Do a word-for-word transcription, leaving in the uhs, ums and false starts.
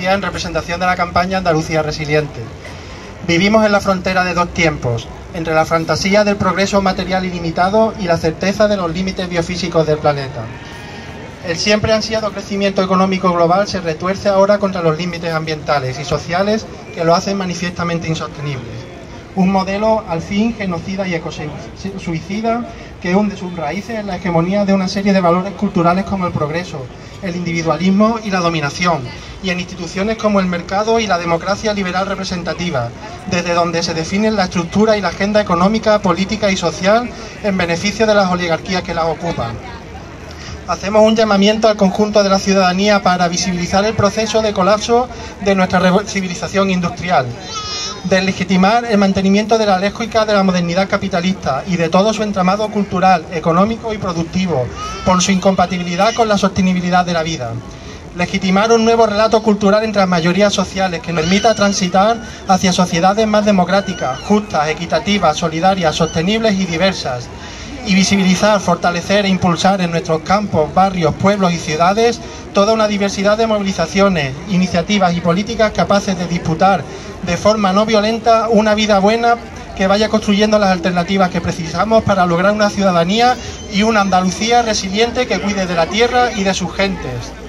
día en representación de la campaña Andalucía Resiliente. Vivimos en la frontera de dos tiempos, entre la fantasía del progreso material ilimitado y la certeza de los límites biofísicos del planeta. El siempre ansiado crecimiento económico global se retuerce ahora contra los límites ambientales y sociales que lo hacen manifiestamente insostenibles. Un modelo, al fin, genocida y ecosuicida que hunde sus raíces en la hegemonía de una serie de valores culturales como el progreso, el individualismo y la dominación, y en instituciones como el mercado y la democracia liberal representativa, desde donde se definen la estructura y la agenda económica, política y social en beneficio de las oligarquías que las ocupan. Hacemos un llamamiento al conjunto de la ciudadanía para visibilizar el proceso de colapso de nuestra civilización industrial, deslegitimar el mantenimiento de la lógica de la modernidad capitalista y de todo su entramado cultural, económico y productivo, por su incompatibilidad con la sostenibilidad de la vida. Legitimar un nuevo relato cultural entre las mayorías sociales que nos permita transitar hacia sociedades más democráticas, justas, equitativas, solidarias, sostenibles y diversas. Y visibilizar, fortalecer e impulsar en nuestros campos, barrios, pueblos y ciudades toda una diversidad de movilizaciones, iniciativas y políticas capaces de disputar de forma no violenta una vida buena que vaya construyendo las alternativas que precisamos para lograr una ciudadanía y una Andalucía resiliente que cuide de la tierra y de sus gentes.